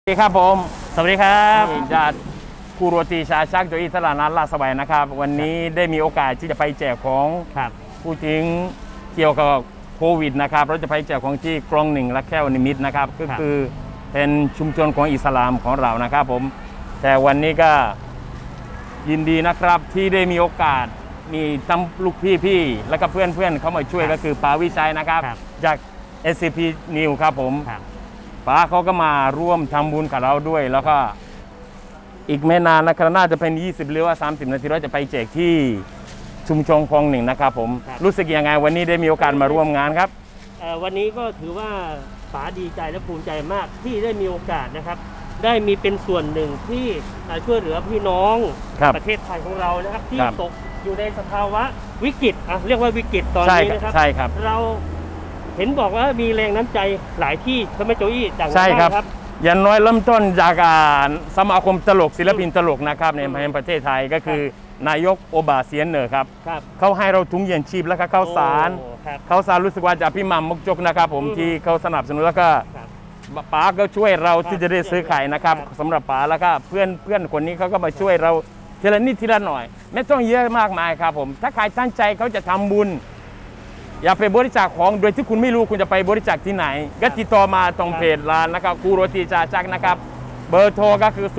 สวัสดีครับผมสวัสดีครับจากกูโรตีชาชักโดยอิสระนัทลาสบายนะครับวันนี้ได้มีโอกาสที่จะไปแจกของผู้ทิ้งเกี่ยวกับโควิดนะครับเราจะไปแจกของที่กรองหนึ่งและแก้วนิมิตนะครับก็คือเป็นชุมชนของอิสลามของเรานะครับผมแต่วันนี้ก็ยินดีนะครับที่ได้มีโอกาสมีทั้งลูกพี่แล้วก็เพื่อนเขามาช่วยก็คือป๋าวิชัยนะครับจาก SCP New ครับผมป๋าเขาก็มาร่วมทำบุญกับเราด้วยแล้วก็อีกไม่นานนะครับน่าจะเป็น20หรือว่า30นาทีเราจะไปแจกที่ชุมชนคลองหนึ่งนะครับผมรู้สึกยังไงวันนี้ได้มีโอกาสมาร่วมงานครับวันนี้ก็ถือว่าป๋าดีใจและภูมิใจมากที่ได้มีโอกาสนะครับได้มีเป็นส่วนหนึ่งที่ช่วยเหลือพี่น้องประเทศไทยของเรานะครับที่ตกอยู่ในสภาวะวิกฤตเรียกว่าวิกฤตตอนนี้นะครับใช่ครับเราเห็นบอกว่ามีแรงน้ำใจหลายที่ใช่ไหมโจอี้จากใช่ครับอย่างน้อยเริ่มต้นจากสมาคมตลกศิลปินตลกนะครับในประเทศไทยก็คือนายกโอบาเซียนเนอร์ครับเขาให้เราถุงเย็นชีพแล้วก็ข้าวสารรู้สึกว่าจะพี่มัมมกจกนะครับผมที่เขาสนับสนุนแล้วก็ป๋าก็ช่วยเราที่จะได้ซื้อไข่นะครับสำหรับป๋าแล้วก็เพื่อนคนนี้เขาก็มาช่วยเราทีละนิดทีละหน่อยไม่ต้องเยอะมากมายครับผมถ้าใครตั้งใจเขาจะทำบุญอย่าไปบริจาคของโดยที่คุณไม่รู้คุณจะไปบริจาคที่ไหนก็ติดต่อมาตรงเพจร้านนะครับกูโรตีชาชักนะครับเบอร์โทรก็คือ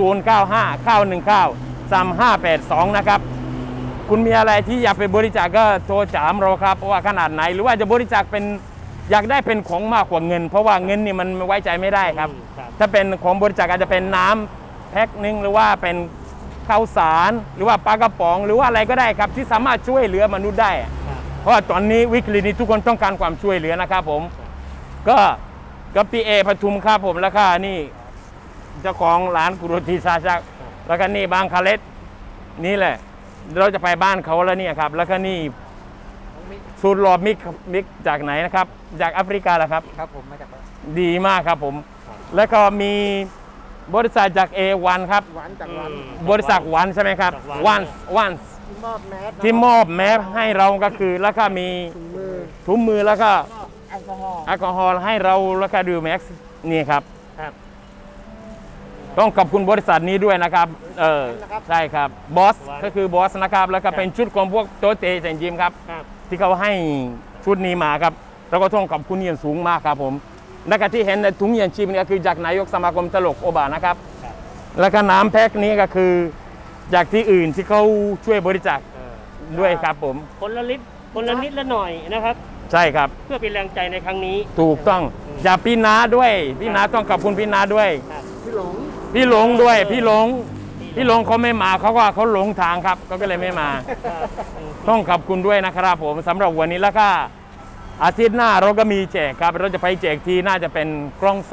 0959193582นะครับคุณมีอะไรที่อยากไปบริจาคก็โทรถามเราครับเพราะว่าขนาดไหนหรือว่าจะบริจาคเป็นอยากได้เป็นของมากกว่าเงินเพราะว่าเงินนี่มันไว้ใจไม่ได้ครับถ้าเป็นของบริจาคอาจจะเป็นน้ำแพ็คนึงหรือว่าเป็นข้าวสารหรือว่าปลากระป๋องหรือว่าอะไรก็ได้ครับที่สามารถช่วยเหลือมนุษย์ได้เพราะว่าตอนนี้วิกฤตนี้ทุกคนต้องการความช่วยเหลือนะครับผมก็ปีเอปทุมครับผมแล้วก็นี่เจ้าของร้านกุโรตีชาชักแล้วก็นี่บางคาเลสนี่แหละเราจะไปบ้านเขาแล้วเนี่ยครับแล้วก็นี่สูตรหลอดมิกจากไหนนะครับจากแอฟริกาแหละครับครับผมมาจากดีมากครับผมแล้วก็มีบริษัทจาก A1 ครับบริษัทวันใช่ไหมครับวันที่มอบแมสให้เราก็คือแล้วก็มีถุงมือแล้วก็แอลกอฮอล์ให้เราแล้วก็ดูแม็กซ์นี่ครับต้องขอบคุณบริษัทนี้ด้วยนะครับใช่ครับบอสก็คือบอสนะครับแล้วก็เป็นชุดของพวกโตเตแจงยิมครับที่เขาให้ชุดนี้มาครับแล้วก็ต้องขอบคุณอย่างสูงมากครับผมแล้วก็ที่เห็นในถุงยันชีพนี่ก็คือจากนายกสมาคมตลกโอบานะครับแล้วก็น้ำแพ็คนี้ก็คือจากที่อื่นที่เขาช่วยบริจาคด้วยครับผมคนละนิดละหน่อยนะครับใช่ครับเพื่อเป็นแรงใจในครั้งนี้ถูกต้องอย่าพี่นาด้วยพี่นาต้องขอบคุณพี่นาด้วยพี่หลงด้วยพี่หลงเขาไม่มาเขาหลงทางครับก็เลยไม่มาต้องขอบคุณด้วยนะครับผมสำหรับวันนี้แล้วก็อาทิตย์หน้าเราก็มีแจกครับเราจะไปแจกที่น่าจะเป็นกล้อง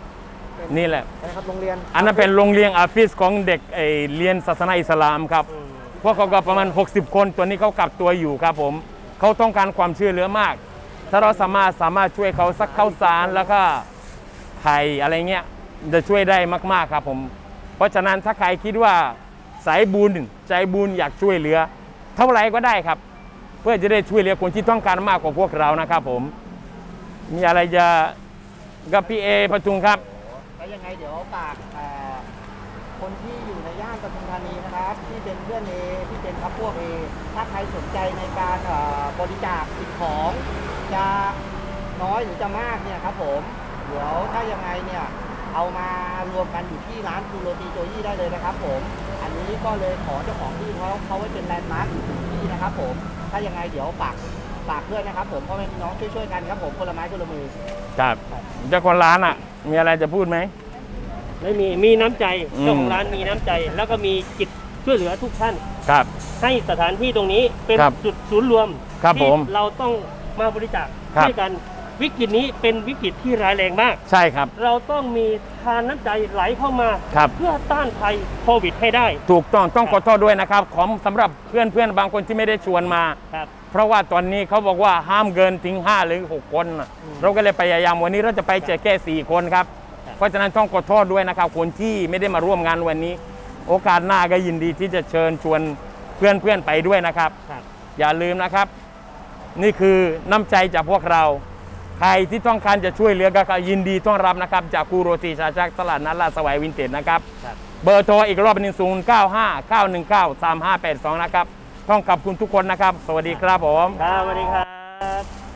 2นี่แหละนะครับโรงเรียนอันนั้นเป็นโรงเรียนอาฟิศของเด็กเรียนศาสนาอิสลามครับพวกเขาก็ประมาณ60คนตัวนี้เขากักตัวอยู่ครับผมเขาต้องการความช่วยเหลือมากถ้าเราสามารถช่วยเขาสักข้าวสารแล้วก็ไข่อะไรเงี้ยจะช่วยได้มากๆครับผมเพราะฉะนั้นถ้าใครคิดว่าสายบุญใจบุญอยากช่วยเหลือเท่าไหร่ก็ได้ครับเพื่อจะได้ช่วยเหลือคนที่ต้องการมากกว่าพวกเรานะครับผมมีอะไรจะกับพี่เอปทุมครับแล้วยังไงเดี๋ยวฝากคนที่อยู่ในย่านปทุมธานีนะครับที่เป็นเพื่อนเอที่เป็นพักพวกเอถ้าใครสนใจในการบริจาคสิ่งของจะน้อยหรือจะมากเนี่ยครับผมเดี๋ยวถ้ายังไงเนี่ยเอามารวมกันอยู่ที่ร้านกูโรตีโจยี่ได้เลยนะครับผมอันนี้ก็เลยขอเจ้าของที่เขาไว้เป็นแลนด์มาร์คอยู่ที่นะครับผมถ้ายังไงเดี๋ยวฝากด้วยนะครับผมพ่อแม่พี่น้องช่วยกันครับผมคนละไม้คนละมือครับเจ้าของร้านมีอะไรจะพูดไหมไม่มีน้ำใจเจ้าของร้านมีน้ำใจแล้วก็มีจิตช่วยเหลือทุกท่านครับให้สถานที่ตรงนี้เป็นจุดศูนย์รวมที่เราต้องมาบริจาคด้วยกันวิกฤตนี้เป็นวิกฤตที่ร้ายแรงมากใช่ครับเราต้องมีทานน้ำใจไหลเข้ามาเพื่อต้านภัยโควิดให้ได้ถูกต้องขอโทษด้วยนะครับของสำหรับเพื่อนบางคนที่ไม่ได้ชวนมาเพราะว่าตอนนี้เขาบอกว่าห้ามเกินถึง5หรือ6คนเราก็เลยพยายามวันนี้เราจะไปแจกแค่4คนครับเพราะฉะนั้นต้องขอโทษด้วยนะครับคนที่ไม่ได้มาร่วมงานวันนี้โอกาสหน้าก็ยินดีที่จะเชิญชวนเพื่อนไปด้วยนะครับอย่าลืมนะครับนี่คือน้ำใจจากพวกเราใครที่ต้องการจะช่วยเหลือก็ยินดีต้อนรับนะครับจากครูโรตีชาชักตลาดนัดลาดสวายวินเทจนะครับเบอร์โทรอีกรอบ1 0 9 5 9 1 9 3 5 8 2นะครับต้องขอบคุณทุกคนนะครับสวัสดีครับผมครับสวัสดีครับ